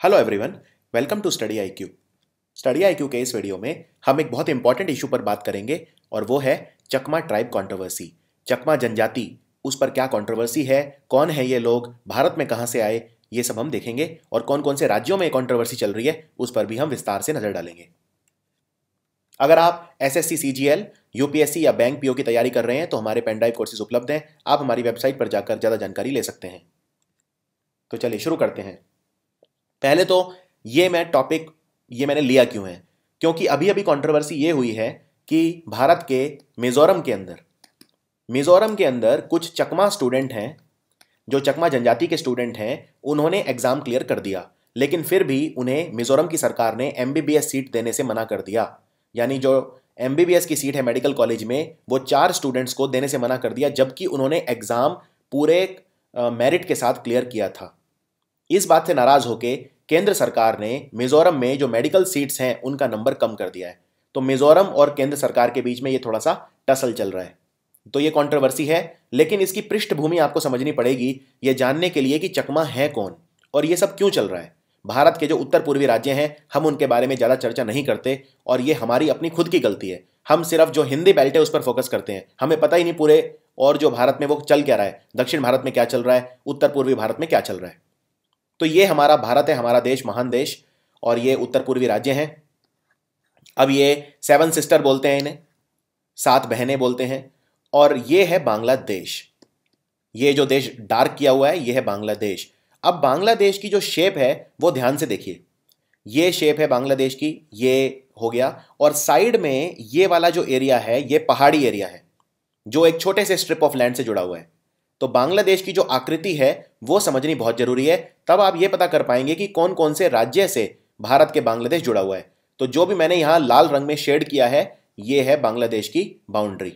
Hello everyone, welcome to study I Q. Study I Q के इस video में हम एक बहुत इंपॉर्टेंट इशू पर बात करेंगे और वो है चकमा ट्राइब कंट्रोवर्सी। चकमा जनजाति, उस पर क्या कंट्रोवर्सी है, कौन है ये लोग, भारत में कहाँ से आए, ये सब हम देखेंगे और कौन कौन से राज्यों में कंट्रोवर्सी चल रही है उस पर भी हम विस्तार से नजर डालेंगे। अगर आप एसएससी सीजीएल, यूपीएससी या बैंक पीओ की तैयारी कर रहे हैं तो हमारे पेन ड्राइव कोर्सेज उपलब्ध हैं। आप हमारी वेबसाइट पर जाकर ज़्यादा जानकारी ले सकते हैं। तो चलिए शुरू करते हैं। पहले तो ये मैंने लिया क्यों है, क्योंकि अभी अभी कंट्रोवर्सी ये हुई है कि भारत के मिजोरम के अंदर कुछ चकमा स्टूडेंट हैं, जो चकमा जनजाति के स्टूडेंट हैं, उन्होंने एग्जाम क्लियर कर दिया, लेकिन फिर भी उन्हें मिजोरम की सरकार ने एमबीबीएस सीट देने से मना कर दिया। यानी जो एमबीबीएस की सीट है मेडिकल कॉलेज में, वो 4 स्टूडेंट्स को देने से मना कर दिया, जबकि उन्होंने एग्जाम पूरे मेरिट के साथ क्लियर किया था। इस बात से नाराज होकर केंद्र सरकार ने मिजोरम में जो मेडिकल सीट्स हैं उनका नंबर कम कर दिया है। तो मिजोरम और केंद्र सरकार के बीच में ये थोड़ा सा टसल चल रहा है। तो ये कंट्रोवर्सी है, लेकिन इसकी पृष्ठभूमि आपको समझनी पड़ेगी ये जानने के लिए कि चकमा है कौन और ये सब क्यों चल रहा है। भारत के जो उत्तर पूर्वी राज्य हैं, हम उनके बारे में ज़्यादा चर्चा नहीं करते और ये हमारी अपनी खुद की गलती है। हम सिर्फ जो हिंदी बेल्ट है उस पर फोकस करते हैं, हमें पता ही नहीं पूरे और जो भारत में वो चल क्या रहा है, दक्षिण भारत में क्या चल रहा है, उत्तर पूर्वी भारत में क्या चल रहा है। तो ये हमारा भारत है, हमारा देश, महान देश, और ये उत्तर पूर्वी राज्य हैं। अब ये 7 सिस्टर बोलते हैं, इन्हें 7 बहनें बोलते हैं। और ये है बांग्लादेश। ये जो देश डार्क किया हुआ है ये है बांग्लादेश। अब बांग्लादेश की जो शेप है वो ध्यान से देखिए, ये शेप है बांग्लादेश की, ये हो गया। और साइड में ये वाला जो एरिया है ये पहाड़ी एरिया है जो एक छोटे से स्ट्रिप ऑफ लैंड से जुड़ा हुआ है। तो बांग्लादेश की जो आकृति है वो समझनी बहुत जरूरी है, तब आप ये पता कर पाएंगे कि कौन कौन से राज्य से भारत के बांग्लादेश जुड़ा हुआ है। तो जो भी मैंने यहां लाल रंग में शेड किया है ये है बांग्लादेश की बाउंड्री।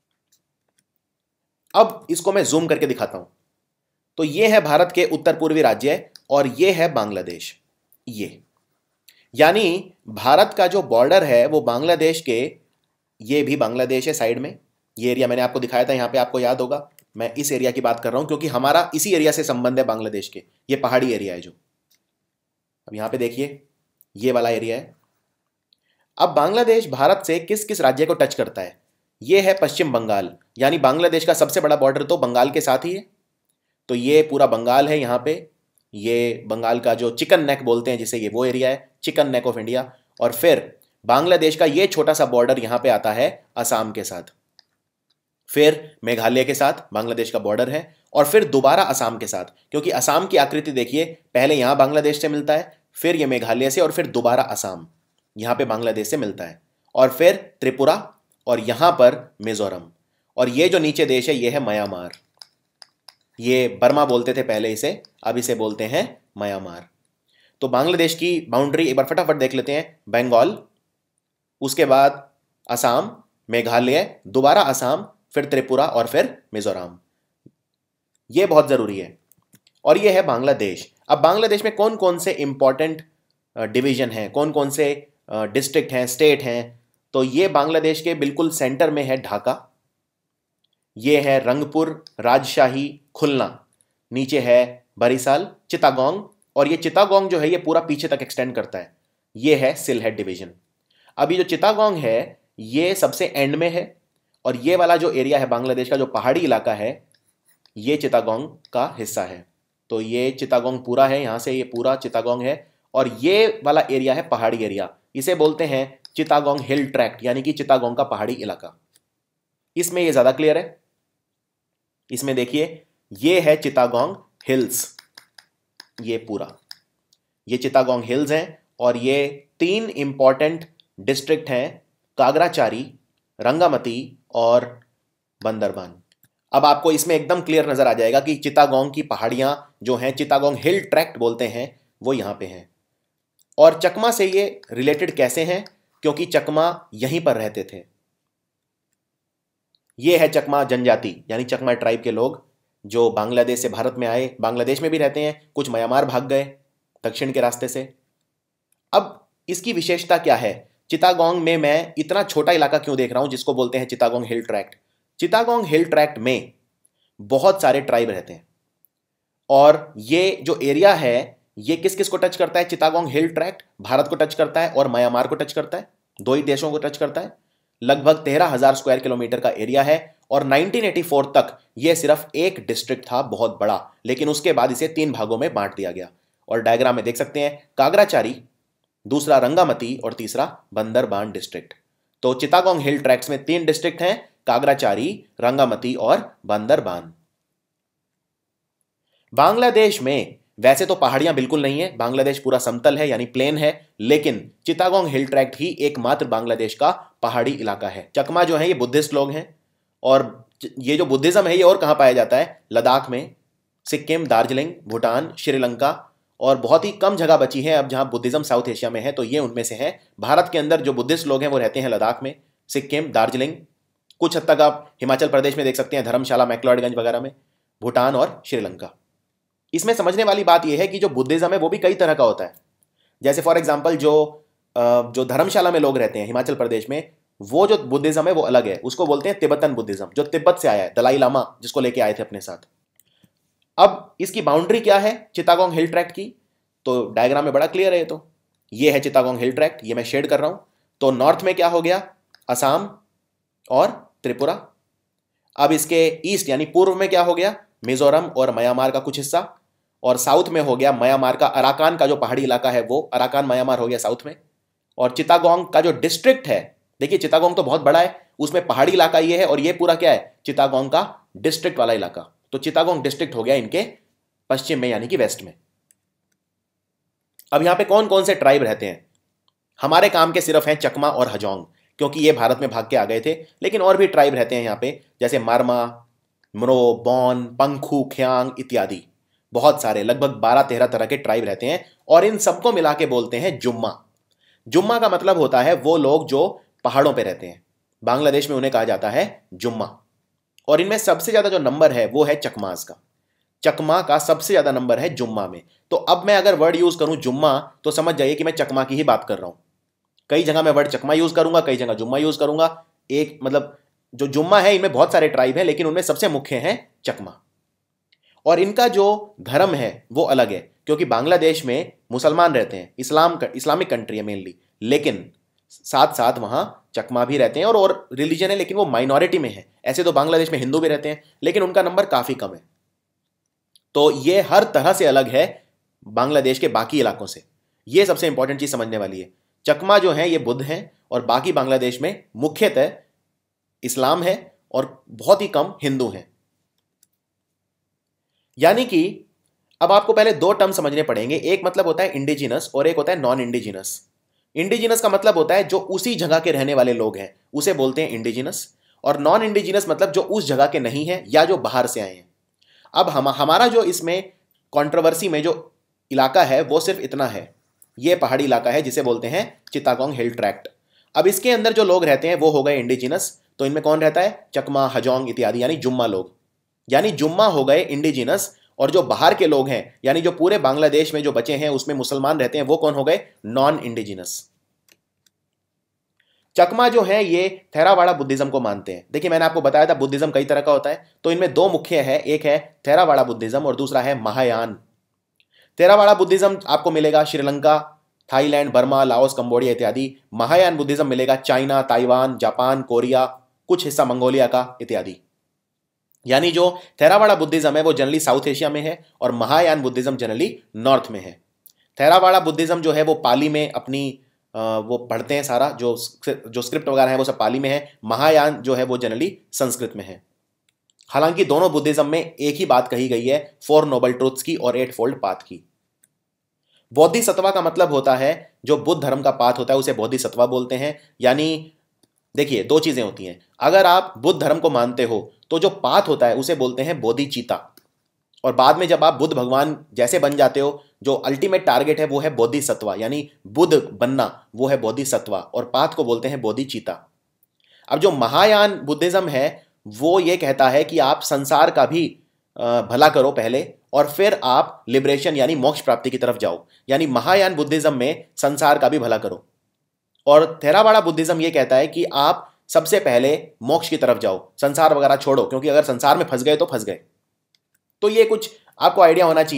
अब इसको मैं जूम करके दिखाता हूं। तो ये है भारत के उत्तर पूर्वी राज्य और ये है बांग्लादेश। ये यानी भारत का जो बॉर्डर है वो बांग्लादेश के, ये भी बांग्लादेश है साइड में। ये एरिया मैंने आपको दिखाया था, यहां पे आपको याद होगा। मैं इस एरिया की बात कर रहा हूं क्योंकि हमारा इसी एरिया से संबंध है बांग्लादेश के। ये पहाड़ी एरिया है जो, अब यहां पे देखिए ये वाला एरिया है। अब बांग्लादेश भारत से किस किस राज्य को टच करता है? ये है पश्चिम बंगाल, यानी बांग्लादेश का सबसे बड़ा बॉर्डर तो बंगाल के साथ ही है। तो ये पूरा बंगाल है यहाँ पे, ये बंगाल का जो चिकन नेक बोलते हैं जिसे, ये वो एरिया है, चिकन नेक ऑफ इंडिया। और फिर बांग्लादेश का ये छोटा सा बॉर्डर यहाँ पे आता है असम के साथ, फिर मेघालय के साथ बांग्लादेश का बॉर्डर है, और फिर दोबारा असम के साथ, क्योंकि असम की आकृति देखिए, पहले यहां बांग्लादेश से मिलता है, फिर ये मेघालय से, और फिर दोबारा असम यहां पे बांग्लादेश से मिलता है, और फिर त्रिपुरा, और यहां पर मिजोरम। और ये जो नीचे देश है ये है म्यांमार। ये बर्मा बोलते थे पहले इसे, अब इसे बोलते हैं म्यांमार। तो बांग्लादेश की बाउंड्री एक बार फटाफट देख लेते हैं। बंगाल, उसके बाद असम, मेघालय, दोबारा असम, फिर त्रिपुरा, और फिर मिजोरम। ये बहुत जरूरी है। और ये है बांग्लादेश। अब बांग्लादेश में कौन कौन से इंपॉर्टेंट डिवीजन हैं, कौन कौन से डिस्ट्रिक्ट हैं, स्टेट हैं? तो ये बांग्लादेश के बिल्कुल सेंटर में है ढाका, ये है रंगपुर, राजशाही, खुलना, नीचे है बरिशाल, चिटागोंग, और ये चिटागोंग जो है ये पूरा पीछे तक एक्सटेंड करता है। ये है सिलहेट डिवीजन। अब ये जो चिटागोंग है ये सबसे एंड में है, और ये वाला जो एरिया है बांग्लादेश का जो पहाड़ी इलाका है ये चिटागोंग का हिस्सा है। तो ये चिटागोंग पूरा है, यहाँ से ये पूरा चिटागोंग है, और ये वाला एरिया है पहाड़ी एरिया, इसे बोलते हैं चिटागोंग हिल ट्रैक्ट, यानी कि चिटागोंग का पहाड़ी इलाका। इसमें ये ज़्यादा क्लियर है। इसमें देखिए ये है चिटागोंग हिल्स, ये पूरा ये चिटागोंग हिल्स हैं, और ये 3 इंपॉर्टेंट डिस्ट्रिक्ट हैं, कागराचारी, रंगामती और बंदरबान। अब आपको इसमें एकदम क्लियर नजर आ जाएगा कि चिटागोंग की पहाड़ियां जो हैं, चिटागोंग हिल ट्रैक्ट बोलते हैं, वो यहां पे हैं। और चकमा से ये रिलेटेड कैसे हैं? क्योंकि चकमा यहीं पर रहते थे। ये है चकमा जनजाति, यानी चकमा ट्राइब के लोग जो बांग्लादेश से भारत में आए, बांग्लादेश में भी रहते हैं, कुछ म्यांमार भाग गए दक्षिण के रास्ते से। अब इसकी विशेषता क्या है? चिटागोंग में मैं इतना छोटा इलाका क्यों देख रहा हूं जिसको बोलते हैं Chittagong hill tract? Chittagong hill tract में बहुत सारे ट्राइब रहते हैं, और ये जो एरिया है ये किस किस को टच करता है? चिटागोंग हिल ट्रैक्ट भारत को टच करता है और म्यांमार को टच करता है, दो ही देशों को टच करता है। लगभग 13,000 स्क्वायर किलोमीटर का एरिया है और 1984 तक यह सिर्फ एक डिस्ट्रिक्ट था, बहुत बड़ा, लेकिन उसके बाद इसे 3 भागों में बांट दिया गया। और डायग्राम में देख सकते हैं कागराचारी, दूसरा रंगामती और तीसरा बंदरबान डिस्ट्रिक्ट। तो चिटागोंग हिल ट्रैक्ट्स में 3 डिस्ट्रिक्ट हैं, कागराचारी, रंगामती और बंदरबान। बांग्लादेश में वैसे तो पहाड़ियां बिल्कुल नहीं है, बांग्लादेश पूरा समतल है यानी प्लेन है, लेकिन चिटागोंग हिल ट्रैक्ट ही एकमात्र बांग्लादेश का पहाड़ी इलाका है। चकमा जो है ये बुद्धिस्ट लोग हैं, और ये जो बुद्धिज्म है ये और कहां पाया जाता है? लद्दाख में, सिक्किम, दार्जिलिंग, भूटान, श्रीलंका, और बहुत ही कम जगह बची है अब जहां बुद्धिज्म साउथ एशिया में है, तो ये उनमें से है। भारत के अंदर जो बुद्धिस्ट लोग हैं वो रहते हैं लद्दाख में, सिक्किम, दार्जिलिंग, कुछ हद तक आप हिमाचल प्रदेश में देख सकते हैं, धर्मशाला, मैक्लोडगंज वगैरह में, भूटान और श्रीलंका। इसमें समझने वाली बात यह है कि जो बुद्धिज्म है वो भी कई तरह का होता है। जैसे फॉर एग्जांपल जो धर्मशाला में लोग रहते हैं हिमाचल प्रदेश में, वो जो बुद्धिज्म है वो अलग है, उसको बोलते हैं तिब्बतन बुद्धिज्म, जो तिब्बत से आया है, दलाई लामा जिसको लेके आए थे अपने साथ। अब इसकी बाउंड्री क्या है चिटागोंग हिल ट्रैक्ट की? तो डायग्राम में बड़ा क्लियर है। तो ये है चिटागोंग हिल ट्रैक्ट, ये मैं शेड कर रहा हूं। तो नॉर्थ में क्या हो गया? असम और त्रिपुरा। अब इसके ईस्ट यानी पूर्व में क्या हो गया? मिजोरम और म्यांमार का कुछ हिस्सा, और साउथ में हो गया म्यांमार का अराकान का जो पहाड़ी इलाका है वो, अराकान म्यांमार हो गया साउथ में। और चिटागोंग का जो डिस्ट्रिक्ट है, देखिए चिटागोंग तो बहुत बड़ा है, उसमें पहाड़ी इलाका ये है, और ये पूरा क्या है? चिटागोंग का डिस्ट्रिक्ट वाला इलाका। तो चिटागोंग डिस्ट्रिक्ट हो गया इनके पश्चिम में यानी कि वेस्ट में। अब यहां पे कौन कौन से ट्राइब रहते हैं? हमारे काम के सिर्फ हैं चकमा और हजोंग, क्योंकि ये भारत में भाग के आ गए थे, लेकिन और भी ट्राइब रहते हैं यहाँ पे, जैसे मारमा, मरो, बॉन, पंखू, ख्यांग इत्यादि। बहुत सारे, लगभग 12-13 तरह के ट्राइब रहते हैं, और इन सबको मिला के बोलते हैं जुम्मा। जुम्मा का मतलब होता है वो लोग जो पहाड़ों पे रहते हैं, बांग्लादेश में उन्हें कहा जाता है जुम्मा। और इनमें सबसे ज्यादा जो नंबर है वो है चकमास का, चकमा का सबसे ज्यादा नंबर है जुम्मा में। तो अब मैं अगर वर्ड यूज करूं जुम्मा, तो समझ जाइए कि मैं चकमा की ही बात कर रहा हूं। कई जगह मैं वर्ड चकमा यूज करूंगा, कई जगह जुम्मा यूज करूंगा। एक मतलब जो जुम्मा है इनमें बहुत सारे ट्राइब हैं, लेकिन उनमें सबसे मुख्य है चकमा। और इनका जो धर्म है वो अलग है, क्योंकि बांग्लादेश में मुसलमान रहते हैं, इस्लामिक कंट्री है मेनली, लेकिन साथ साथ वहां चकमा भी रहते हैं, और रिलीजन है लेकिन वो माइनॉरिटी में है। ऐसे तो बांग्लादेश में हिंदू भी रहते हैं, लेकिन उनका नंबर काफी कम है। तो ये हर तरह से अलग है बांग्लादेश के बाकी इलाकों से। ये सबसे इंपॉर्टेंट चीज समझने वाली है। चकमा जो है ये बुद्ध हैं, और बाकी बांग्लादेश में मुख्यतः इस्लाम है और बहुत ही कम हिंदू हैं। यानी कि अब आपको पहले 2 टर्म समझने पड़ेंगे। एक मतलब होता है इंडिजिनस और एक होता है नॉन इंडिजिनस। इंडिजिनस का मतलब होता है जो उसी जगह के रहने वाले लोग हैं, उसे बोलते हैं इंडिजिनस। और नॉन इंडिजिनस मतलब जो उस जगह के नहीं है या जो बाहर से आए हैं। अब हमारा जो इसमें कंट्रोवर्सी में जो इलाका है वो सिर्फ इतना है, ये पहाड़ी इलाका है जिसे बोलते हैं चिटागोंग हिल ट्रैक्ट। अब इसके अंदर जो लोग रहते हैं वो हो गए इंडिजिनस। तो इनमें कौन रहता है? चकमा, हजोंग इत्यादि, यानी जुम्मा लोग। यानी जुम्मा हो गए इंडिजिनस, और जो बाहर के लोग हैं यानी जो पूरे बांग्लादेश में जो बचे हैं उसमें मुसलमान रहते हैं, वो कौन हो गए? Non indigenous. चकमा जो है ये थेरावाड़ा बुद्धिज्म को मानते हैं। देखिए मैंने आपको बताया था बुद्धिज्म कई तरह का होता है, तो इनमें 2 मुख्य है, एक है थेरावाड़ा बुद्धिज्म और दूसरा है महायान। थेरावाड़ा बुद्धिज्म आपको मिलेगा Sri Lanka, Thailand, Burma, Laos, Cambodia इत्यादि। महायान बुद्धिज्म मिलेगा चाइना, ताइवान, जापान, कोरिया, कुछ हिस्सा मंगोलिया का इत्यादि। यानी जो थेरावाड़ा बुद्धिज्म है वो जनरली साउथ एशिया में है, और महायान बुद्धिज्म जनरली नॉर्थ में है। थेरावाड़ा बुद्धिज्म जो है वो पाली में अपनी वो पढ़ते हैं, सारा जो स्क्रिप्ट वगैरह है वो सब पाली में है। महायान जो है वो जनरली संस्कृत में है। हालांकि दोनों बुद्धिज्म में एक ही बात कही गई है, 4 नोबल ट्रूथ्स की और 8 फोल्ड पाथ की। बोधिसत्वा का मतलब होता है जो बुद्ध धर्म का पाथ होता है उसे बोधिसत्वा बोलते हैं। यानी देखिए 2 चीजें होती हैं, अगर आप बुद्ध धर्म को मानते हो तो जो पाथ होता है उसे बोलते हैं बोधिचीता, और बाद में जब आप बुद्ध भगवान जैसे बन जाते हो, जो अल्टीमेट टारगेट है वो है बोधिसत्वा, यानी बुद्ध बनना, वो है बोधिसत्वा, और पाथ को बोलते हैं बोधिचीता। अब जो महायान बुद्धिज्म है वो ये कहता है कि आप संसार का भी भला करो पहले, और फिर आप लिबरेशन यानी मोक्ष प्राप्ति की तरफ जाओ। यानी महायान बुद्धिज्म में संसार का भी भला करो, और थेरावाड़ा बुद्धिज्म ये कहता है कि आप सबसे पहले मोक्ष की तरफ जाओ, संसार वगैरह छोड़ो, क्योंकि अगर संसार में फंस गए तो फंस गए। तो ये कुछ आपको आइडिया होना चाहिए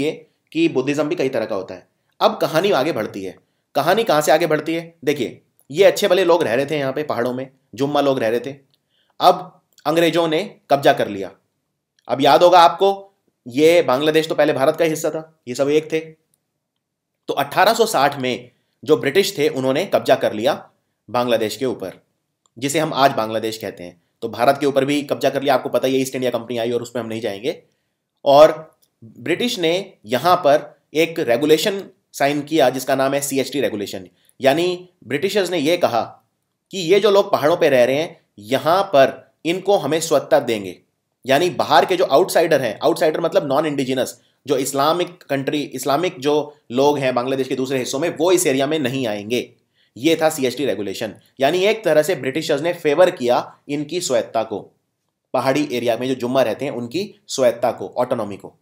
कि बुद्धिज्म भी कई तरह का होता है। अब कहानी आगे बढ़ती है। कहानी कहाँ से आगे बढ़ती है? देखिए, ये अच्छे भले लोग रह रहे थे यहाँ पे पहाड़ों में, जुम्मा लोग रह रहे थे। अब अंग्रेजों ने कब्जा कर लिया। अब याद होगा आपको, ये बांग्लादेश तो पहले भारत का हिस्सा था, ये सब एक थे। तो 1860 में जो ब्रिटिश थे उन्होंने कब्जा कर लिया बांग्लादेश के ऊपर, जिसे हम आज बांग्लादेश कहते हैं। तो भारत के ऊपर भी कब्जा कर लिया, आपको पता ही है, ईस्ट इंडिया कंपनी आई और उसमें हम नहीं जाएंगे। और ब्रिटिश ने यहां पर एक रेगुलेशन साइन किया जिसका नाम है CHT रेगुलेशन। यानी ब्रिटिशर्स ने यह कहा कि ये जो लोग पहाड़ों पे रह रहे हैं यहां पर इनको हमें स्वतंत्रता देंगे। यानी बाहर के जो आउटसाइडर हैं, आउटसाइडर मतलब नॉन इंडिजिनस, जो इस्लामिक कंट्री, इस्लामिक जो लोग हैं बांग्लादेश के दूसरे हिस्सों में, वो इस एरिया में नहीं आएंगे। ये था CHT रेगुलेशन। यानी एक तरह से ब्रिटिशर्स ने फेवर किया इनकी स्वायत्ता को, पहाड़ी एरिया में जो जुम्मा रहते हैं उनकी स्वायत्ता को, ऑटोनॉमी को।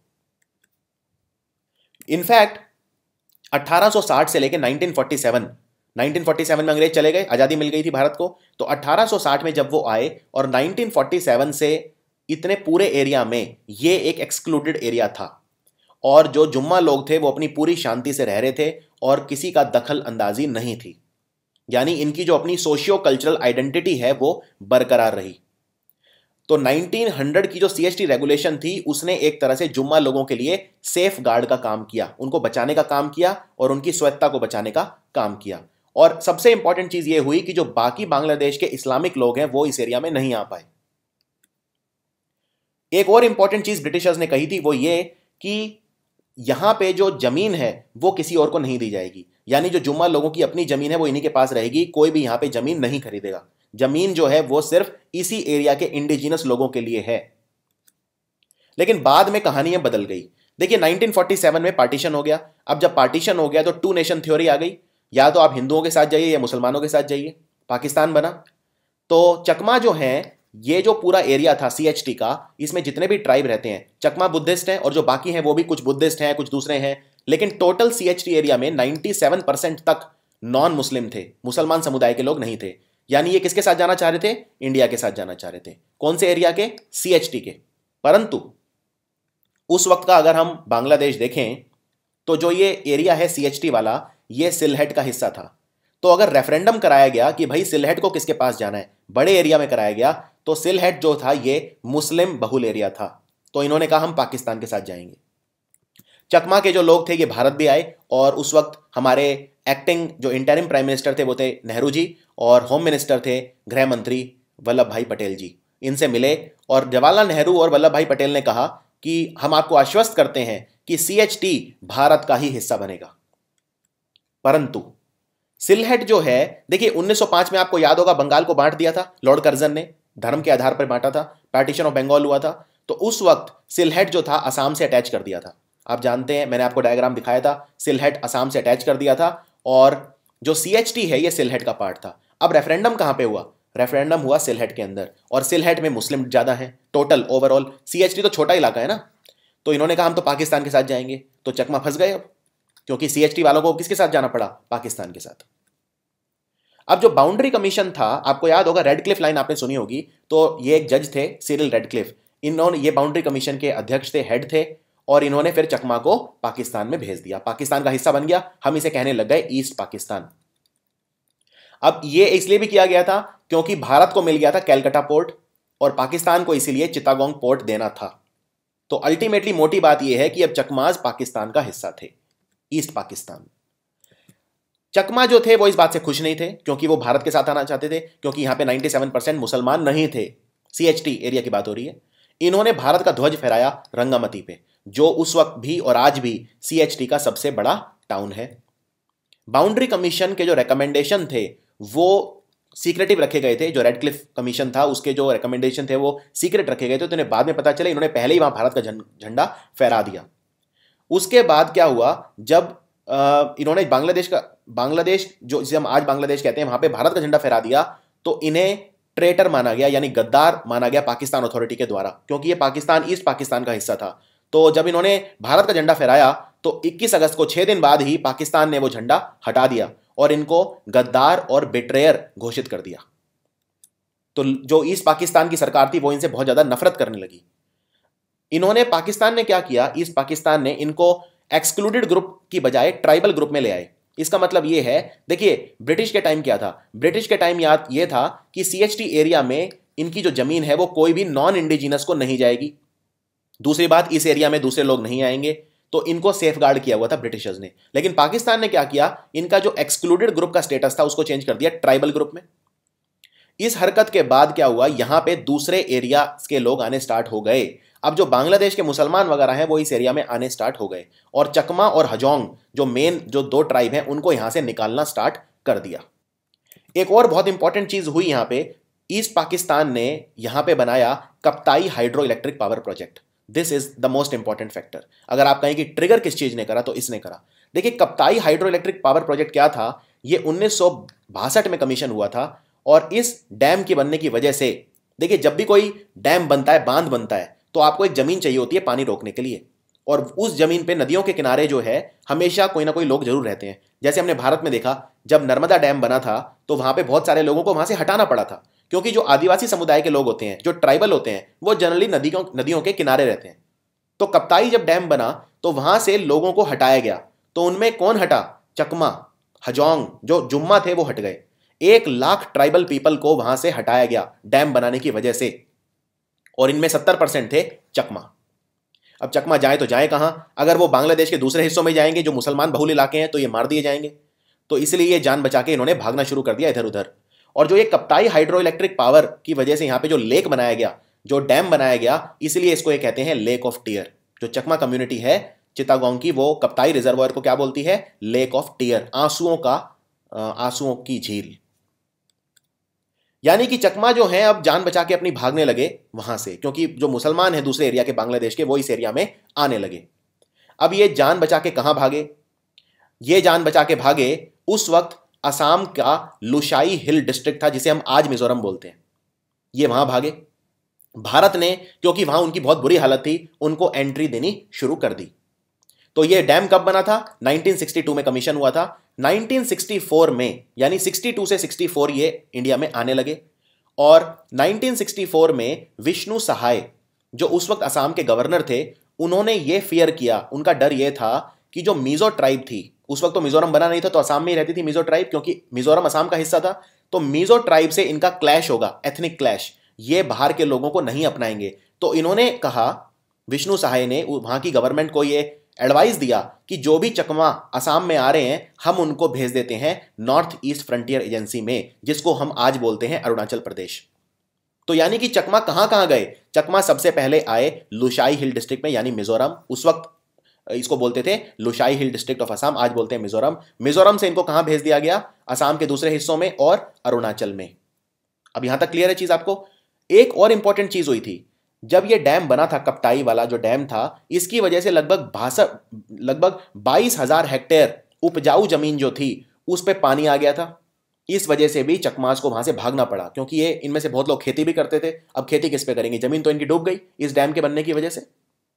इनफैक्ट 1860 से लेकर 1947 में अंग्रेज चले गए, आजादी मिल गई थी भारत को। तो 1860 में जब वो आए और 1947 से इतने पूरे एरिया में ये एक एक्सक्लूडेड एरिया था और जो जुम्मा लोग थे वो अपनी पूरी शांति से रह रहे थे और किसी का दखल अंदाजी नहीं थी। यानी इनकी जो अपनी सोशियो कल्चरल आइडेंटिटी है वो बरकरार रही। तो 1900 की जो CHT रेगुलेशन थी उसने एक तरह से जुम्मा लोगों के लिए सेफ गार्ड का काम किया, उनको बचाने का काम किया और उनकी स्वायत्ता को बचाने का काम किया। और सबसे इंपॉर्टेंट चीज ये हुई कि जो बाकी बांग्लादेश के इस्लामिक लोग हैं वो इस एरिया में नहीं आ पाए। एक और इंपॉर्टेंट चीज ब्रिटिशर्स ने कही थी वो ये कि यहां पे जो जमीन है वो किसी और को नहीं दी जाएगी। यानी जो जुम्मा लोगों की अपनी जमीन है वो इन्हीं के पास रहेगी, कोई भी यहां पे जमीन नहीं खरीदेगा। जमीन जो है वो सिर्फ इसी एरिया के इंडिजिनस लोगों के लिए है। लेकिन बाद में कहानियां बदल गई। देखिए 1947 में पार्टीशन हो गया। अब जब पार्टीशन हो गया तो 2 नेशन थ्योरी आ गई, या तो आप हिंदुओं के साथ जाइए या मुसलमानों के साथ जाइए। पाकिस्तान बना। तो चकमा जो है, ये जो पूरा एरिया था CHT का, इसमें जितने भी ट्राइब रहते हैं, चकमा बुद्धिस्ट हैं और जो बाकी हैं वो भी कुछ बुद्धिस्ट हैं, कुछ दूसरे हैं। लेकिन टोटल CHT एरिया में 97% तक नॉन मुस्लिम थे, मुसलमान समुदाय के लोग नहीं थे। यानी ये किसके साथ जाना चाह रहे थे? इंडिया के साथ जाना चाह रहे थे। कौन से एरिया के? CHT के। परंतु उस वक्त का अगर हम बांग्लादेश देखें तो जो ये एरिया है CHT वाला, ये सिलहट का हिस्सा था। तो अगर रेफरेंडम कराया गया कि भाई सिलहट को किसके पास जाना है, बड़े एरिया में कराया गया, तो सिलहट जो था ये मुस्लिम बहुल एरिया था। तो इन्होंने कहा हम पाकिस्तान के साथ जाएंगे। चकमा के जो लोग थे ये भारत भी आए और उस वक्त हमारे एक्टिंग जो इंटरिम प्राइम मिनिस्टर थे वो थे नेहरू जी और होम मिनिस्टर थे गृह मंत्री वल्लभ भाई पटेल जी। इनसे मिले और जवाहरलाल नेहरू और वल्लभ भाई पटेल ने कहा कि हम आपको आश्वस्त करते हैं कि CHT भारत का ही हिस्सा बनेगा। परंतु सिलहट जो है, देखिए 1905 में आपको याद होगा बंगाल को बांट दिया था लॉर्ड कर्जन ने, धर्म के आधार पर बांटा था, पार्टीशन ऑफ बंगाल हुआ था। तो उस वक्त सिलहट जो था असम से अटैच कर दिया था। आप जानते हैं, मैंने आपको डायग्राम दिखाया था, सिलहट असम से अटैच कर दिया था और जो CHT है ये सिलहट का पार्ट था। अब रेफरेंडम कहां पे हुआ? रेफरेंडम हुआ सिलहट के अंदर और सिलहट में मुस्लिम ज्यादा हैं टोटल ओवरऑल। CHT तो छोटा इलाका है ना, तो इन्होंने कहा हम तो पाकिस्तान के साथ जाएंगे। तो चकमा फंस गए अब, क्योंकि CHT वालों को किसके साथ जाना पड़ा? पाकिस्तान के साथ। अब जो बाउंड्री कमीशन था, आपको याद होगा रेडक्लिफ लाइन आपने सुनी होगी, तो ये एक जज थे सिरिल रेडक्लिफ। इन्होंने ये बाउंड्री कमीशन के अध्यक्ष थे, हेड थे, और इन्होंने फिर चकमा को पाकिस्तान में भेज दिया। पाकिस्तान का हिस्सा बन गया, हम इसे कहने लग गए ईस्ट पाकिस्तान। अब ये इसलिए भी किया गया था क्योंकि भारत को मिल गया था कैलकाटा पोर्ट और पाकिस्तान को इसीलिए चिटागोंग पोर्ट देना था। तो अल्टीमेटली मोटी बात यह है कि अब चकमाज पाकिस्तान का हिस्सा थे, ईस्ट पाकिस्तान। चकमा जो थे वो इस बात से खुश नहीं थे क्योंकि वो भारत के साथ आना चाहते थे, क्योंकि यहां पे 97% मुसलमान नहीं थे। CHT एरिया की बात हो रही है। इन्होंने भारत का ध्वज फहराया रंगामती पे, जो उस वक्त भी और आज भी CHT का सबसे बड़ा टाउन है। बाउंड्री कमीशन के जो रिकमेंडेशन थे वो सीक्रेटिव रखे गए थे। जो रेडक्लिफ कमीशन था उसके जो रिकमेंडेशन थे वो सीक्रेट रखे गए थे। तो इन्हें बाद में पता चले, इन्होंने पहले ही वहां भारत का झंडा फहरा दिया। उसके बाद क्या हुआ, जब इन्होंने बांग्लादेश जो जिसे हम आज बांग्लादेश कहते हैं वहां पे भारत का झंडा फहरा दिया, तो इन्हें ट्रेटर माना गया, यानी गद्दार माना गया पाकिस्तान अथॉरिटी के द्वारा, क्योंकि ये पाकिस्तान ईस्ट पाकिस्तान का हिस्सा था। तो जब इन्होंने भारत का झंडा फहराया तो 21 अगस्त को 6 दिन बाद ही पाकिस्तान ने वो झंडा हटा दिया और इनको गद्दार और बिट्रेयर घोषित कर दिया। तो जो ईस्ट पाकिस्तान की सरकार थी वो इनसे बहुत ज्यादा नफरत करने लगी। इन्होंने, पाकिस्तान ने क्या किया, ईस्ट पाकिस्तान ने इनको एक्सक्लूडेड ग्रुप की बजाय ट्राइबल ग्रुप में ले आए। इसका मतलब ये है, देखिए ब्रिटिश के टाइम क्या था, ब्रिटिश के टाइम याद ये था कि सीएचटी एरिया में इनकी जो जमीन है वो कोई भी नॉन इंडिजिनस को नहीं जाएगी। दूसरी बात, इस एरिया में दूसरे लोग नहीं आएंगे, तो इनको सेफ गार्ड किया हुआ था ब्रिटिशर्स ने। लेकिन पाकिस्तान ने क्या किया, इनका जो एक्सक्लूडेड ग्रुप का स्टेटस था उसको चेंज कर दिया ट्राइबल ग्रुप में। इस हरकत के बाद क्या हुआ, यहां पे दूसरे एरिया के लोग आने स्टार्ट हो गए। अब जो बांग्लादेश के मुसलमान वगैरह हैं वो इस एरिया में आने स्टार्ट हो गए, और चकमा और हजोंग जो मेन जो दो ट्राइब हैं उनको यहां से निकालना स्टार्ट कर दिया। एक और बहुत इंपॉर्टेंट चीज हुई यहां पे, ईस्ट पाकिस्तान ने यहां पे बनाया Kaptai hydro electric power project. This is the most important factor. अगर आप कहें कि ट्रिगर किस चीज ने करा, तो इसने करा। देखिए Kaptai hydro electric power project क्या था, ये 1962 में कमीशन हुआ था, और इस डैम के बनने की वजह से, देखिए जब भी कोई डैम बनता है, बांध बनता है, तो आपको एक जमीन चाहिए होती है पानी रोकने के लिए, और उस जमीन पे नदियों के किनारे जो है हमेशा कोई ना कोई लोग जरूर रहते हैं। जैसे हमने भारत में देखा, जब नर्मदा डैम बना था तो वहां पे बहुत सारे लोगों को वहां से हटाना पड़ा था, क्योंकि जो आदिवासी समुदाय के लोग होते हैं, जो ट्राइबल होते हैं, वो जनरली नदियों के किनारे रहते हैं। तो कप्ताई जब डैम बना तो वहां से लोगों को हटाया गया। तो उनमें कौन हटा, चकमा, हजोंग, जो जुम्मा थे वो हट गए। 1 लाख ट्राइबल पीपल को वहां से हटाया गया डैम बनाने की वजह से, और इनमें 70% थे चकमा। अब चकमा जाए तो जाए कहां, अगर वो बांग्लादेश के दूसरे हिस्सों में जाएंगे जो मुसलमान बहुल इलाके हैं तो ये मार दिए जाएंगे। तो इसलिए ये जान बचा के इन्होंने भागना शुरू कर दिया इधर उधर। और जो ये कप्ताई हाइड्रो इलेक्ट्रिक पावर की वजह से यहाँ पे जो लेक बनाया गया, जो डैम बनाया गया, इसलिए इसको ये कहते हैं लेक ऑफ टीयर। जो चकमा कम्युनिटी है चिटागोंग की, वो कप्ताई रिजर्वायर को क्या बोलती है, लेक ऑफ टीयर, आंसुओं की झील। यानी कि चकमा जो है अब जान बचा के अपनी भागने लगे वहां से, क्योंकि जो मुसलमान हैं दूसरे एरिया के बांग्लादेश के, वो इस एरिया में आने लगे। अब ये जान बचा के कहां भागे, ये जान बचा के भागे उस वक्त असम का लुशाई हिल डिस्ट्रिक्ट था, जिसे हम आज मिजोरम बोलते हैं। ये वहां भागे। भारत ने, क्योंकि वहां उनकी बहुत बुरी हालत थी, उनको एंट्री देनी शुरू कर दी। तो ये डैम कब बना था, 1962 में कमीशन हुआ था। 1964 में, यानी 62 से 64 ये इंडिया में आने लगे। और 1964 में विष्णु सहाय, जो उस वक्त असम के गवर्नर थे, उन्होंने ये फियर किया, उनका डर ये था कि जो मिजो ट्राइब थी, उस वक्त तो मिजोरम बना नहीं था, तो असम में ही रहती थी मिजो ट्राइब, क्योंकि मिजोरम असम का हिस्सा था। तो मिजो ट्राइब से इनका क्लैश होगा, एथनिक क्लैश, ये बाहर के लोगों को नहीं अपनाएंगे। तो इन्होंने कहा, विष्णु सहाय ने वहां की गवर्नमेंट को ये एडवाइस दिया कि जो भी चकमा असम में आ रहे हैं, हम उनको भेज देते हैं नॉर्थ ईस्ट फ्रंटियर एजेंसी में, जिसको हम आज बोलते हैं अरुणाचल प्रदेश। तो यानी कि चकमा कहां कहां गए, चकमा सबसे पहले आए लुशाई हिल डिस्ट्रिक्ट में, यानी मिजोरम। उस वक्त इसको बोलते थे Lushai hill district of Assam, आज बोलते हैं मिजोरम। मिजोरम से इनको कहां भेज दिया गया, असम के दूसरे हिस्सों में और अरुणाचल में। अब यहां तक क्लियर है चीज आपको। एक और इंपॉर्टेंट चीज हुई थी, जब ये डैम बना था, कप्ताई वाला जो डैम था, इसकी वजह से लगभग 22,000 हेक्टेयर उपजाऊ जमीन जो थी उस पर पानी आ गया था। इस वजह से भी चकमास को वहां से भागना पड़ा, क्योंकि ये इनमें से बहुत लोग खेती भी करते थे। अब खेती किस पे करेंगे, जमीन तो इनकी डूब गई इस डैम के बनने की वजह से।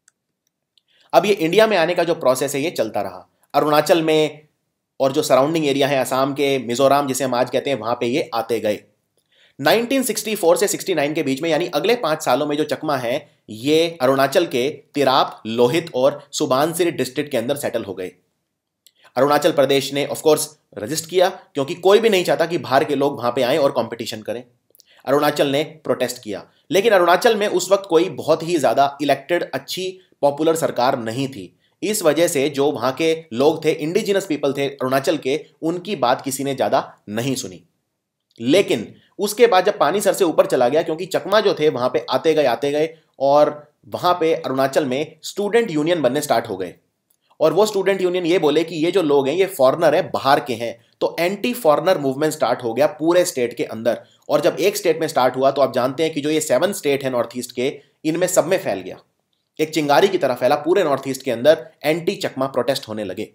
अब ये इंडिया में आने का जो प्रोसेस है ये चलता रहा। अरुणाचल में और जो सराउंडिंग एरिया है असम के, मिजोरम जिसे हम आज कहते हैं, वहां पे ये आते गए। 1964 से 69 के बीच में, यानी अगले 5 सालों में, जो चकमा है ये अरुणाचल के तिराप, लोहित और सुबानसिरी डिस्ट्रिक्ट के अंदर सेटल हो गए। अरुणाचल प्रदेश ने ऑफ कोर्स रजिस्ट किया, क्योंकि कोई भी नहीं चाहता कि बाहर के लोग वहां पे आए और कंपटीशन करें। अरुणाचल ने प्रोटेस्ट किया, लेकिन अरुणाचल में उस वक्त कोई बहुत ही ज्यादा इलेक्टेड अच्छी पॉपुलर सरकार नहीं थी। इस वजह से जो वहां के लोग थे, इंडिजिनस पीपल थे अरुणाचल के, उनकी बात किसी ने ज्यादा नहीं सुनी। लेकिन उसके बाद जब पानी सर से ऊपर चला गया, क्योंकि चकमा जो थे वहां पे आते गए, और वहां पे अरुणाचल में स्टूडेंट यूनियन बनने स्टार्ट हो गए। और वो स्टूडेंट यूनियन ये बोले कि ये जो लोग हैं ये फॉरेनर है, बाहर के हैं। तो एंटी फॉरेनर मूवमेंट स्टार्ट हो गया पूरे स्टेट के अंदर। और जब एक स्टेट में स्टार्ट हुआ तो आप जानते हैं कि जो ये 7 स्टेट है नॉर्थ ईस्ट के, इनमें सब में फैल गया, एक चिंगारी की तरह फैला पूरे नॉर्थ ईस्ट के अंदर। एंटी चकमा प्रोटेस्ट होने लगे।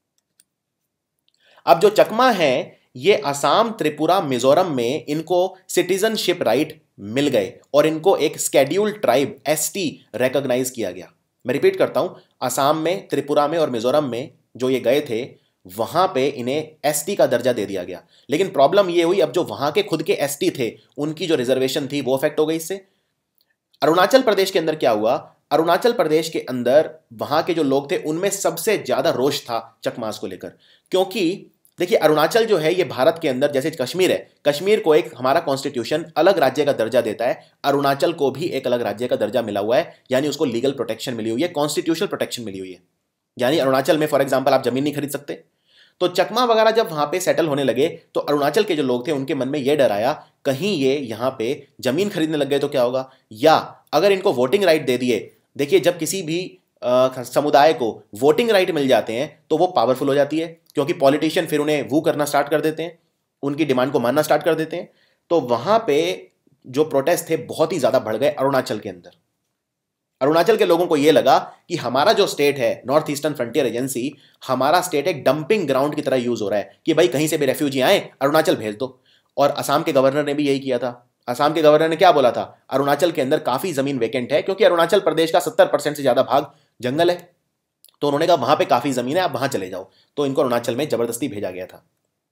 अब जो चकमा है ये असम, त्रिपुरा, मिजोरम में इनको सिटीजनशिप राइट मिल गए, और इनको एक स्केड्यूल्ड ट्राइब एसटी रिकॉग्नाइज किया गया। मैं रिपीट करता हूं, असम में, त्रिपुरा में और मिजोरम में जो ये गए थे, वहां पे इन्हें एसटी का दर्जा दे दिया गया। लेकिन प्रॉब्लम ये हुई, अब जो वहां के खुद के एसटी थे, उनकी जो रिजर्वेशन थी वो अफेक्ट हो गई इससे। अरुणाचल प्रदेश के अंदर क्या हुआ, अरुणाचल प्रदेश के अंदर वहां के जो लोग थे उनमें सबसे ज्यादा रोष था चकमास को लेकर, क्योंकि देखिए अरुणाचल जो है ये भारत के अंदर जैसे कश्मीर है, कश्मीर को एक हमारा कॉन्स्टिट्यूशन अलग राज्य का दर्जा देता है, अरुणाचल को भी एक अलग राज्य का दर्जा मिला हुआ है, यानी उसको लीगल प्रोटेक्शन मिली हुई है, कॉन्स्टिट्यूशनल प्रोटेक्शन मिली हुई है। यानी अरुणाचल में फॉर एग्जाम्पल आप जमीन नहीं खरीद सकते। तो चकमा वगैरह जब वहां पे सेटल होने लगे तो अरुणाचल के जो लोग थे उनके मन में यह डर आया कहीं ये यहां पे जमीन खरीदने लग गए तो क्या होगा, या अगर इनको वोटिंग राइट दे दिए। देखिए जब किसी भी समुदाय को वोटिंग राइट मिल जाते हैं तो वो पावरफुल हो जाती है, क्योंकि पॉलिटिशियन फिर उन्हें वू करना स्टार्ट कर देते हैं, उनकी डिमांड को मानना स्टार्ट कर देते हैं। तो वहां पे जो प्रोटेस्ट थे बहुत ही ज्यादा बढ़ गए अरुणाचल के अंदर। अरुणाचल के लोगों को यह लगा कि हमारा जो स्टेट है नॉर्थ ईस्टर्न फ्रंटियर एजेंसी, हमारा स्टेट एक डंपिंग ग्राउंड की तरह यूज हो रहा है कि भाई कहीं से भी रेफ्यूजी आए अरुणाचल भेज दो। और असम के गवर्नर ने भी यही किया था। असम के गवर्नर ने क्या बोला था, अरुणाचल के अंदर काफी जमीन वेकेंट है, क्योंकि अरुणाचल प्रदेश का 70% से ज्यादा भाग जंगल है, तो उन्होंने कहा वहां पे काफी जमीन है, आप वहां चले जाओ। तो इनको अरुणाचल में जबरदस्ती भेजा गया था।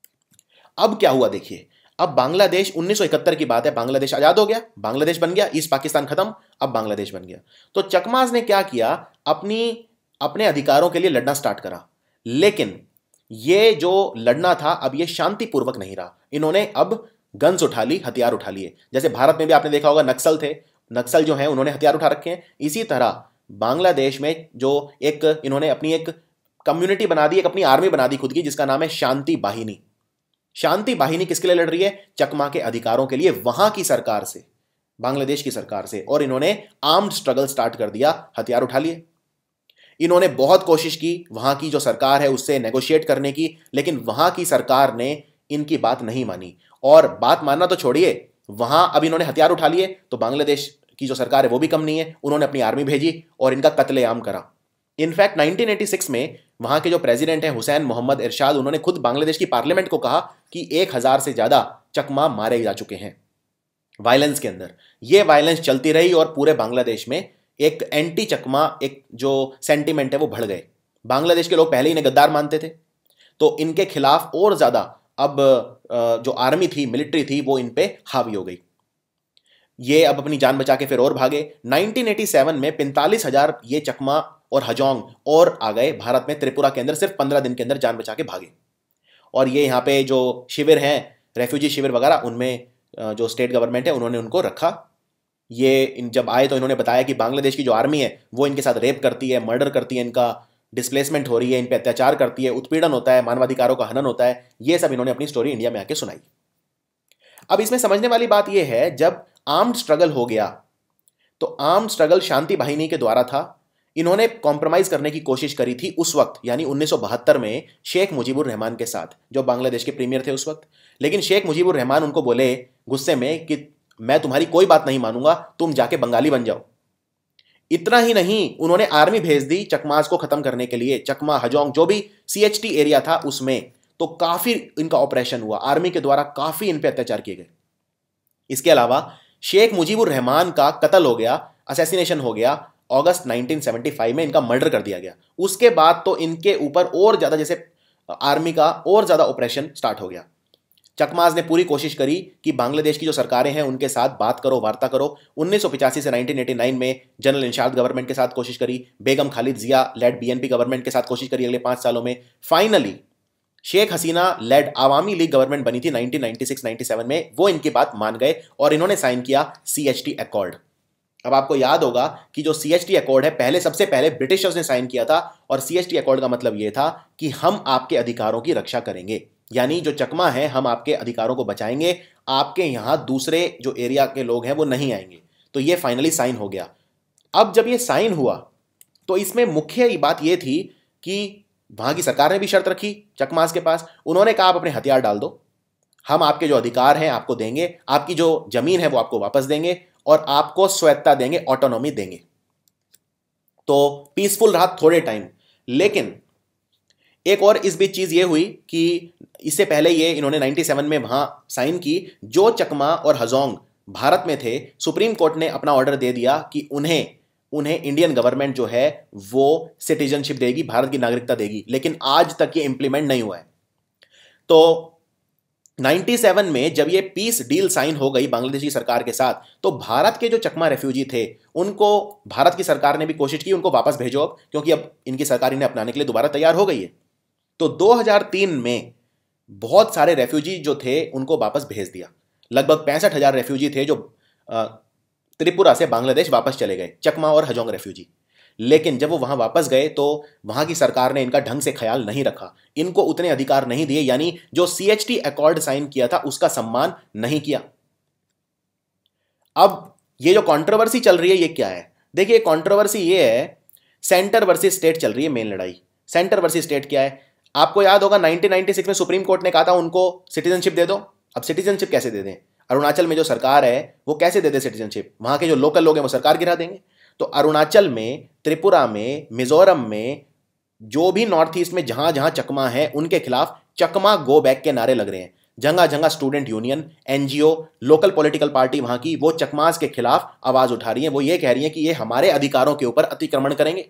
अब क्या हुआ देखिए, अब बांग्लादेश 1971 की बात है, बांग्लादेश आजाद हो गया, बांग्लादेश बन गया, ईस्ट पाकिस्तान खत्म, अब बांग्लादेश बन गया। तो चकमास ने क्या किया, अपने अधिकारों के लिए लड़ना स्टार्ट करा। लेकिन ये जो लड़ना था अब ये शांतिपूर्वक नहीं रहा, इन्होंने अब गन्स उठा ली, हथियार उठा लिए। जैसे भारत में भी आपने देखा होगा नक्सल थे, नक्सल जो है उन्होंने हथियार उठा रखे हैं, इसी तरह बांग्लादेश में जो इन्होंने अपनी एक कम्युनिटी बना दी, एक अपनी आर्मी बना दी खुद की, जिसका नाम है शांति बाहिनी। शांति बाहिनी किसके लिए लड़ रही है, चकमा के अधिकारों के लिए, वहां की सरकार से, बांग्लादेश की सरकार से। और इन्होंने आर्म्ड स्ट्रगल स्टार्ट कर दिया, हथियार उठा लिए। इन्होंने बहुत कोशिश की वहां की जो सरकार है उससे नेगोशिएट करने की, लेकिन वहां की सरकार ने इनकी बात नहीं मानी। और बात मानना तो छोड़िए, वहां अब इन्होंने हथियार उठा लिए तो बांग्लादेश की जो सरकार है वो भी कम नहीं है, उन्होंने अपनी आर्मी भेजी और इनका कत्लेआम करा। इनफैक्ट 1986 में वहां के जो प्रेसिडेंट हैं हुसैन मोहम्मद इरशाद, उन्होंने खुद बांग्लादेश की पार्लियामेंट को कहा कि 1000 से ज्यादा चकमा मारे जा चुके हैं वायलेंस के अंदर। ये वायलेंस चलती रही और पूरे बांग्लादेश में एक एंटी चकमा एक जो सेंटिमेंट है वो बढ़ गए। बांग्लादेश के लोग पहले ही इन्हें गद्दार मानते थे, तो इनके खिलाफ और ज्यादा अब जो आर्मी थी, मिलिट्री थी, वो इन पे हावी हो गई। ये अब अपनी जान बचा के फिर और भागे। 1987 में 45,000 ये चकमा और हजोंग और आ गए भारत में, त्रिपुरा के अंदर, सिर्फ 15 दिन के अंदर जान बचा के भागे। और ये यहाँ पे जो शिविर हैं, रेफ्यूजी शिविर वगैरह, उनमें जो स्टेट गवर्नमेंट है उन्होंने उनको रखा। ये जब आए तो इन्होंने बताया कि बांग्लादेश की जो आर्मी है वो इनके साथ रेप करती है, मर्डर करती है, इनका डिस्प्लेसमेंट हो रही है, इन पे अत्याचार करती है, उत्पीड़न होता है, मानवाधिकारों का हनन होता है। ये सब इन्होंने अपनी स्टोरी इंडिया में आके सुनाई। अब इसमें समझने वाली बात यह है, जब आर्म्ड स्ट्रगल हो गया तो आर्म्ड स्ट्रगल शांति बाहिनी के द्वारा था। इन्होंने कॉम्प्रोमाइज करने की कोशिश करी थी उस वक्त, यानी 1972 में शेख मुजीबुर रहमान के साथ, जो बांग्लादेश के प्रीमियर थे उस वक्त। लेकिन शेख मुजीबुर रहमान उनको बोले गुस्से में कि मैं तुम्हारी कोई बात नहीं मानूंगा, तुम जाके बंगाली बन जाओ। इतना ही नहीं, उन्होंने आर्मी भेज दी चकमास को खत्म करने के लिए। चकमा, हजोंग, जो भी CHT एरिया था उसमें तो काफी इनका ऑपरेशन हुआ, आर्मी के द्वारा काफी इन पे अत्याचार किए गए। इसके अलावा शेख मुजीबुर रहमान का कत्ल हो गया, असैसिनेशन हो गया, अगस्त 1975 में इनका मर्डर कर दिया गया। उसके बाद तो इनके ऊपर और ज्यादा, जैसे आर्मी का और ज्यादा ऑपरेशन स्टार्ट हो गया। चकमास ने पूरी कोशिश करी कि बांग्लादेश की जो सरकारें हैं उनके साथ बात करो, वार्ता करो। 1985 से 1989 में जनरल इंशाद गवर्नमेंट के साथ कोशिश करी, Begum Khaleda Zia led BNP government के साथ कोशिश करी अगले 5 सालों में। Finally Sheikh Hasina led Awami League government बनी थी 1996-97 में, वो इनकी बात मान गए और इन्होंने साइन किया CHT अकॉर्ड। अब आपको याद होगा कि जो CHT अकॉर्ड है सबसे पहले ब्रिटिशर्स ने साइन किया था, और CHT अकॉर्ड का मतलब यह था कि हम आपके अधिकारों की रक्षा करेंगे, यानी जो चकमा है हम आपके अधिकारों को बचाएंगे, आपके यहां दूसरे जो एरिया के लोग हैं वो नहीं आएंगे। तो ये फाइनली साइन हो गया। अब जब ये साइन हुआ तो इसमें मुख्य बात ये थी कि वहां की सरकार ने भी शर्त रखी चकमास के पास। उन्होंने कहा आप अपने हथियार डाल दो, हम आपके जो अधिकार हैं आपको देंगे, आपकी जो जमीन है वो आपको वापस देंगे और आपको स्वायत्ता देंगे, ऑटोनॉमी देंगे। तो पीसफुल रहा थोड़े टाइम। लेकिन एक और इस बीच चीज ये हुई कि इससे पहले ये इन्होंने 97 में वहां साइन की, जो चकमा और हजोंग भारत में थे, सुप्रीम कोर्ट ने अपना ऑर्डर दे दिया कि उन्हें इंडियन गवर्नमेंट जो है वो सिटीजनशिप देगी, भारत की नागरिकता देगी। लेकिन आज तक ये इंप्लीमेंट नहीं हुआ है। तो 97 में जब ये पीस डील साइन हो गई बांग्लादेश की सरकार के साथ, तो भारत के जो चकमा रेफ्यूजी थे उनको भारत की सरकार ने भी कोशिश की उनको वापस भेजो अब, क्योंकि अब इनकी सरकार इन्हें अपनाने के लिए दोबारा तैयार हो गई है। तो 2003 में बहुत सारे रेफ्यूजी जो थे उनको वापस भेज दिया। लगभग 65,000 रेफ्यूजी थे जो त्रिपुरा से बांग्लादेश वापस चले गए, चकमा और हजोंग रेफ्यूजी। लेकिन जब वो वहां वापस गए तो वहां की सरकार ने इनका ढंग से ख्याल नहीं रखा, इनको उतने अधिकार नहीं दिए, यानी जो CHT अकॉर्ड साइन किया था उसका सम्मान नहीं किया। अब ये जो कंट्रोवर्सी चल रही है ये क्या है? देखिए कंट्रोवर्सी ये है, सेंटर वर्सेस स्टेट चल रही है मेन लड़ाई। सेंटर वर्सेस स्टेट क्या है? आपको याद होगा 1996 में सुप्रीम कोर्ट ने कहा था उनको सिटीजनशिप दे दो। अब सिटीजनशिप कैसे दे दें? अरुणाचल में जो सरकार है वो कैसे दे दे सिटीजनशिप? वहां के जो लोकल लोग हैं वो सरकार गिरा देंगे। तो अरुणाचल में, त्रिपुरा में, मिजोरम में, जो भी नॉर्थ ईस्ट में जहां जहां चकमा है उनके खिलाफ चकमा गो बैक के नारे लग रहे हैं। जगह जगह student union, NGO, local political party वहां की वो चकमास के खिलाफ आवाज उठा रही है। वो ये कह रही है कि ये हमारे अधिकारों के ऊपर अतिक्रमण करेंगे।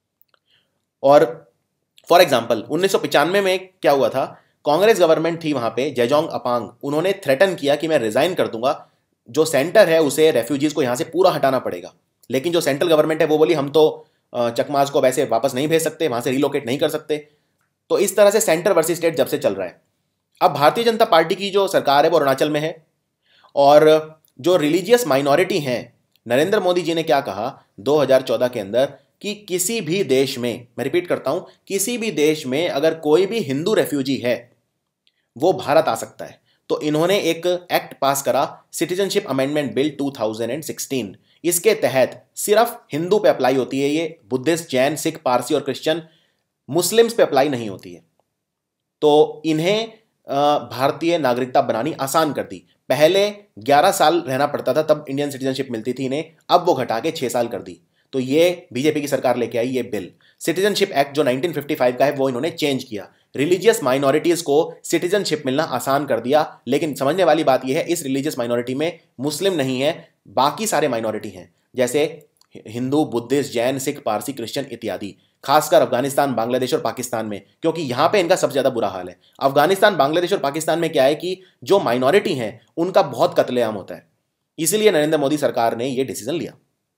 और फॉर एग्जाम्पल 1995 में क्या हुआ था, कांग्रेस गवर्नमेंट थी वहां पे, जेजोंग अपांग, उन्होंने थ्रेटन किया कि मैं रिजाइन कर दूंगा, जो सेंटर है उसे रेफ्यूजीज को यहां से पूरा हटाना पड़ेगा। लेकिन जो सेंट्रल गवर्नमेंट है वो बोली हम तो चकमास को वैसे वापस नहीं भेज सकते, वहां से रिलोकेट नहीं कर सकते। तो इस तरह से सेंटर वर्सेस स्टेट जब से चल रहा है। अब भारतीय जनता पार्टी की जो सरकार है वो अरुणाचल में है, और जो रिलीजियस माइनॉरिटी हैं, नरेंद्र मोदी जी ने क्या कहा 2014 के अंदर कि किसी भी देश में, मैं रिपीट करता हूं, किसी भी देश में अगर कोई भी हिंदू रेफ्यूजी है वो भारत आ सकता है। तो इन्होंने एक एक्ट पास करा, सिटीजनशिप अमेंडमेंट बिल 2016। इसके तहत सिर्फ हिंदू पे अप्लाई होती है ये, बुद्धिस्ट, जैन, सिख, पारसी और क्रिश्चियन, मुस्लिम्स पे अप्लाई नहीं होती है। तो इन्हें भारतीय नागरिकता बनानी आसान कर दी। पहले 11 साल रहना पड़ता था तब इंडियन सिटीजनशिप मिलती थी इन्हें, अब वो घटा के 6 साल कर दी। तो ये बीजेपी की सरकार लेके आई ये बिल। सिटीजनशिप एक्ट जो 1955 का है वो इन्होंने चेंज किया, रिलीजियस माइनॉरिटीज को सिटीजनशिप मिलना आसान कर दिया। लेकिन समझने वाली बात यह है, इस रिलीजियस माइनॉरिटी में मुस्लिम नहीं है, बाकी सारे माइनॉरिटी हैं, जैसे हिंदू, बुद्धिस्ट, जैन, सिख, पारसी, क्रिश्चियन इत्यादि। खासकर अफगानिस्तान, बांग्लादेश और पाकिस्तान में, क्योंकि यहां पे इनका सबसे ज्यादा बुरा हाल है। अफगानिस्तान, बांग्लादेश और पाकिस्तान में क्या है कि जो माइनॉरिटी हैं उनका बहुत कत्लेआम होता है। इसीलिए नरेंद्र मोदी सरकार ने यह डिसीजन लिया।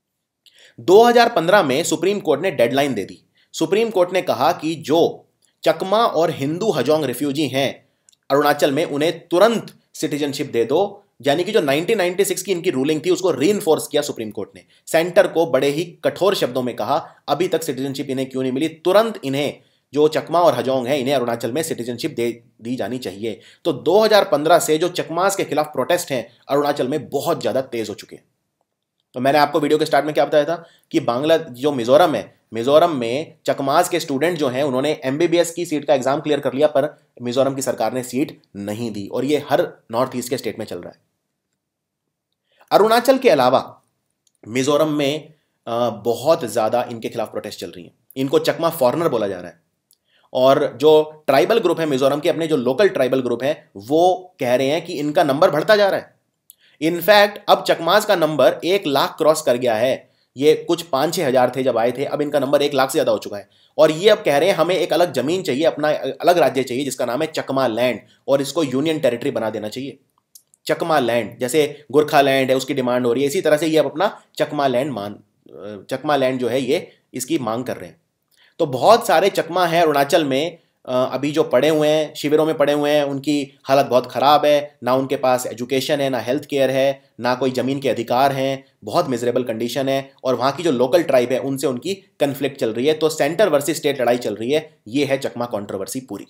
2015 में सुप्रीम कोर्ट ने डेडलाइन दे दी। सुप्रीम कोर्ट ने कहा कि जो चकमा और हिंदू हजोंग रिफ्यूजी हैं अरुणाचल में, उन्हें तुरंत सिटीजनशिप दे दो। यानी कि जो 1996 की इनकी रूलिंग थी उसको रीइंफोर्स किया सुप्रीम कोर्ट ने। सेंटर को बड़े ही कठोर शब्दों में कहा अभी तक सिटीजनशिप इन्हें क्यों नहीं मिली, तुरंत इन्हें जो चकमा और हजोंग है इन्हें अरुणाचल में सिटीजनशिप दे दी जानी चाहिए। तो 2015 से जो चकमास के खिलाफ प्रोटेस्ट हैं अरुणाचल में बहुत ज्यादा तेज हो चुके हैं। तो मैंने आपको वीडियो के स्टार्ट में क्या बताया था कि जो मिजोरम है, मिजोरम में चकमास के स्टूडेंट जो हैं उन्होंने MBBS की सीट का एग्जाम क्लियर कर लिया, पर मिजोरम की सरकार ने सीट नहीं दी, और ये हर नॉर्थ ईस्ट के स्टेट में चल रहा है। अरुणाचल के अलावा मिजोरम में बहुत ज्यादा इनके खिलाफ प्रोटेस्ट चल रही हैं। इनको चकमा फॉरेनर बोला जा रहा है, और जो ट्राइबल ग्रुप है मिजोरम के, अपने जो लोकल ट्राइबल ग्रुप है, वो कह रहे हैं कि इनका नंबर बढ़ता जा रहा है। इनफैक्ट अब चकमास का नंबर 1 लाख क्रॉस कर गया है। ये कुछ 5-6 हजार थे जब आए थे, अब इनका नंबर 1 लाख से ज्यादा हो चुका है। और ये अब कह रहे हैं हमें एक अलग जमीन चाहिए, अपना अलग राज्य चाहिए जिसका नाम है चकमा लैंड, और इसको यूनियन टेरिटरी बना देना चाहिए। चकमा लैंड, जैसे गोरखा लैंड है उसकी डिमांड हो रही है, इसी तरह से ये अब अपना चकमा लैंड जो है ये इसकी मांग कर रहे हैं। तो बहुत सारे चकमा है अरुणाचल में अभी जो पड़े हुए हैं, शिविरों में पड़े हुए हैं, उनकी हालत बहुत ख़राब है। ना उनके पास एजुकेशन है, ना हेल्थ केयर है, ना कोई ज़मीन के अधिकार हैं, बहुत मिजरेबल कंडीशन है। और वहाँ की जो लोकल ट्राइब है उनसे उनकी कन्फ्लिक्ट चल रही है। तो सेंटर वर्सेस स्टेट लड़ाई चल रही है। ये है चकमा कंट्रोवर्सी पूरी।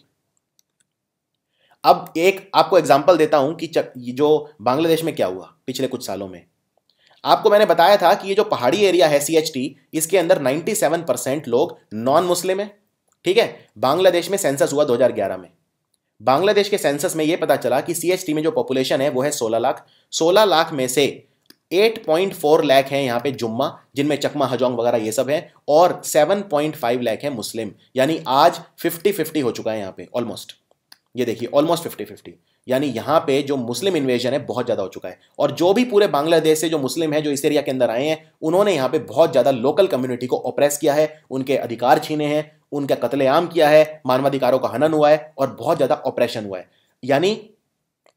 अब एक आपको एग्जाम्पल देता हूँ कि जो बांग्लादेश में क्या हुआ पिछले कुछ सालों में। आपको मैंने बताया था कि ये जो पहाड़ी एरिया है CHT, इसके अंदर 97% लोग नॉन मुस्लिम है। ठीक है, बांग्लादेश में सेंसस हुआ 2011 में। बांग्लादेश के सेंसस में यह पता चला कि CHT में जो पॉपुलेशन है वो है 16 लाख। 16 लाख में से 8.4 लाख हैं यहाँ पे जुम्मा, जिनमें चकमा, हजोंग वगैरह ये सब है, और 7.5 लाख है मुस्लिम। यानी आज 50-50 हो चुका है यहाँ पे ऑलमोस्ट। ये देखिए ऑलमोस्ट 50-50, यानी यहाँ पे जो मुस्लिम इन्वेजन है बहुत ज़्यादा हो चुका है। और जो भी पूरे बांग्लादेश से जो मुस्लिम है जो इस एरिया के अंदर आए हैं, उन्होंने यहाँ पे बहुत ज़्यादा लोकल कम्युनिटी को ऑप्रेस किया है, उनके अधिकार छीने हैं, उनका कत्लेआम किया है, मानवाधिकारों का हनन हुआ है और बहुत ज़्यादा ऑपरेशन हुआ है। यानी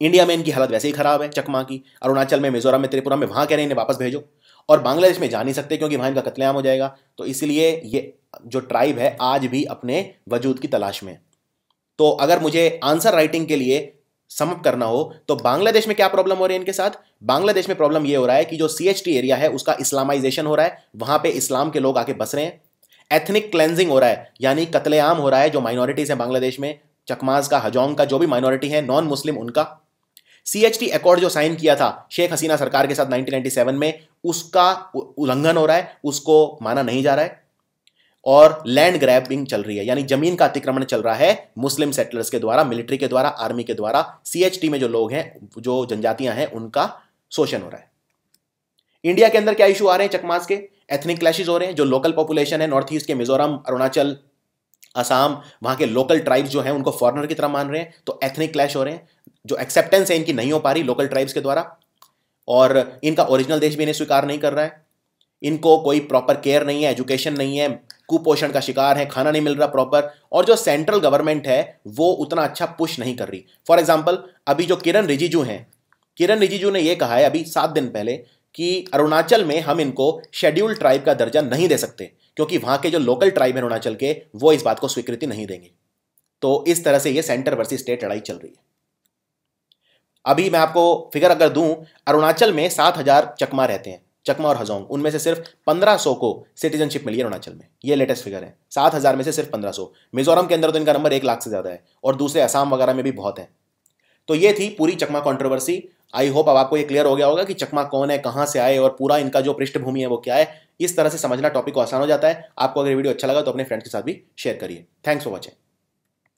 इंडिया में इनकी हालत वैसे ही खराब है, चकमा की, अरुणाचल में, मिजोरम में, त्रिपुरा में, वहां कह रहे हैं इन्हें वापस भेजो, और बांग्लादेश में जा नहीं सकते क्योंकि वहां इनका कत्लेआम हो जाएगा। तो इसलिए ये जो ट्राइब है आज भी अपने वजूद की तलाश में। तो अगर मुझे आंसर राइटिंग के लिए समअप करना हो तो बांग्लादेश में क्या प्रॉब्लम हो रही है इनके साथ? बांग्लादेश में प्रॉब्लम ये हो रहा है कि जो CHT एरिया है उसका इस्लामाइजेशन हो रहा है, वहां पे इस्लाम के लोग आके बस रहे हैं, एथनिक क्लेंजिंग हो रहा है, यानी कत्लेआम हो रहा है जो माइनॉरिटीज है बांग्लादेश में, चकमाज का, हजोंग का, जो भी माइनॉरिटी है नॉन मुस्लिम उनका। CHT अकॉर्ड जो साइन किया था शेख हसीना सरकार के साथ 1997 में, उसका उल्लंघन हो रहा है, उसको माना नहीं जा रहा है, और लैंड ग्रैबिंग चल रही है, यानी जमीन का अतिक्रमण चल रहा है मुस्लिम सेटलर्स के द्वारा, मिलिट्री के द्वारा, आर्मी के द्वारा। CHT में जो लोग हैं, जो जनजातियां हैं, उनका शोषण हो रहा है। इंडिया के अंदर क्या इशू आ रहे हैं? चकमास के एथनिक क्लैशेस हो रहे हैं। जो लोकल पॉपुलेशन है नॉर्थ ईस्ट के, मिजोरम, अरुणाचल, असम, वहां के लोकल ट्राइब्स जो हैं उनको फॉरेनर की तरह मान रहे हैं, तो एथनिक क्लैश हो रहे हैं। जो एक्सेप्टेंस है इनकी नहीं हो पा रही लोकल ट्राइब्स के द्वारा, और इनका ओरिजिनल देश भी इन्हें स्वीकार नहीं कर रहा है। इनको कोई प्रॉपर केयर नहीं है, एजुकेशन नहीं है, कुपोषण का शिकार है, खाना नहीं मिल रहा प्रॉपर, और जो सेंट्रल गवर्नमेंट है वो उतना अच्छा पुश नहीं कर रही। फॉर एग्जांपल अभी जो किरण रिजिजू हैं, किरण रिजिजू ने ये कहा है अभी 7 दिन पहले कि अरुणाचल में हम इनको शेड्यूल्ड ट्राइब का दर्जा नहीं दे सकते क्योंकि वहां के जो लोकल ट्राइब है अरुणाचल के, वो इस बात को स्वीकृति नहीं देंगे। तो इस तरह से ये सेंटर वर्सेस स्टेट लड़ाई चल रही है। अभी मैं आपको फिगर अगर दूं, अरुणाचल में 7,000 चकमा रहते हैं, चकमा और हजोंग, उनमें से सिर्फ 1500 को सिटीजनशिप मिली है अरुणाचल में। ये लेटेस्ट फिगर है, 7,000 में से सिर्फ 1500। मिजोरम के अंदर तो इनका नंबर 1 लाख से ज़्यादा है, और दूसरे असम वगैरह में भी बहुत है। तो ये थी पूरी चकमा कंट्रोवर्सी। आई होप अब आपको ये क्लियर हो गया होगा कि चकमा कौन है, कहाँ से आए, और पूरा इनका जो पृष्ठभूमि है वो क्या है। इस तरह से समझना टॉपिक को आसान हो जाता है। आपको अगर वीडियो अच्छा लगा तो अपने फ्रेंड्स के साथ भी शेयर करिए। Thanks for watching.